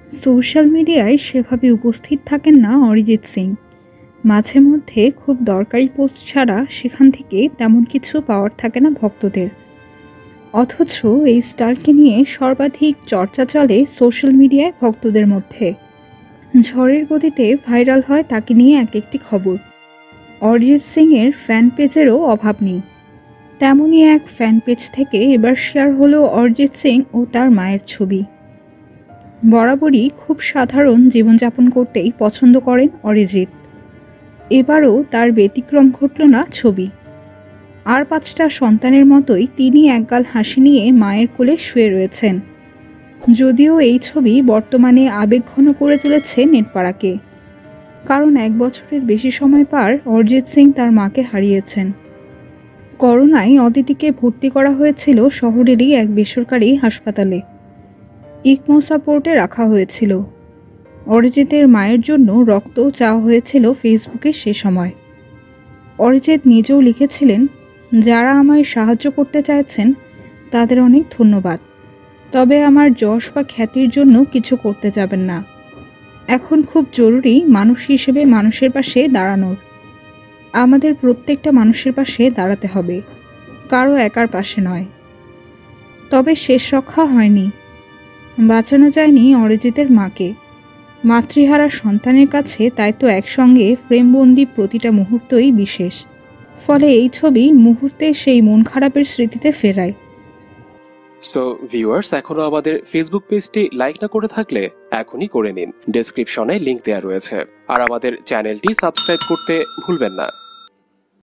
Social মিডিয়ায় সেভাবে উপস্থিত থাকেন না অরিজিৎ সিং। মাঝে মধ্যে খুব দরকারি পোস্ট ছাড়া সেখান থেকে তেমন কিছু পাওয়ার থাকে না ভক্তদের। অথচ এই স্টারকে নিয়ে সর্বাধিক চর্চা চলে সোশ্যাল মিডিয়ায় ভক্তদের মধ্যে। ঝড়ের গতিতে ভাইরাল হয় তাকে নিয়ে এক একটি খবর। অরিজিৎ সিংয়ের ফ্যান পেজেরও অভাব নেই। তেমনই এক ফ্যান পেজ থেকে এবার শেয়ার হলো অরিজিৎ সিং ও তার মায়ের ছবি। বরাবরই খুব সাধারণ জীবনযাপন করতেই পছন্দ করেন অরিজিৎ। এবারও তার ব্যতিক্রম ঘটল না ছবি। আর 5টা সন্তানের মতোই তিনি একগাল হাসি নিয়ে মায়ের কোলে শুয়ে রয়েছেন। যদিও এই ছবি বর্তমানে আবেগঘন করে তুলেছে নেটপাড়াকে। কারণ 1 বছরের বেশি সময় পার অরিজিৎ সিং তার মাকে হারিয়েছেন। করোনায় অদিতিকে ভর্তি করা হয়েছিল শহরেরই এক বেসরকারি হাসপাতালে। ইকমো সাপোর্টে রাখা হয়েছিল। অরিজিতের মায়ের জন্য রক্ত চাওয়া হয়েছিল ফেসবুকে সে সময়। অরিজিৎ নিজেও লিখেছিলেন, যারা আমায় সাহায্য করতে চাইছেন তাদের অনেক ধন্যবাদ, তবে আমার যশ বা খ্যাতির জন্য কিছু করতে যাবেন না। এখন খুব জরুরি মানুষ হিসেবে মানুষের পাশে দাঁড়ানোর। আমাদের প্রত্যেকটা মানুষের পাশে দাঁড়াতে হবে, কারো একার পাশে নয়। তবে শেষ রক্ষা হয়নি, বাঁচানো যায়নি অরিজিতের মাকে। মাতৃহারা সন্তানের কাছে তাই তো একসঙ্গে ফ্রেমবন্দি প্রতিটা মুহূর্তই বিশেষ। ফলে এই ছবি মুহূর্তে সেই মন খারাপের স্মৃতিতে ফেরায়। সো ভিউয়ার্স, এখনো আমাদের ফেসবুক পেজটি লাইক না করে থাকলে এখনই করে নিন। ডেসক্রিপশনে লিংক দেওয়া রয়েছে। আর আমাদের চ্যানেলটি সাবস্ক্রাইব করতে ভুলবেন না।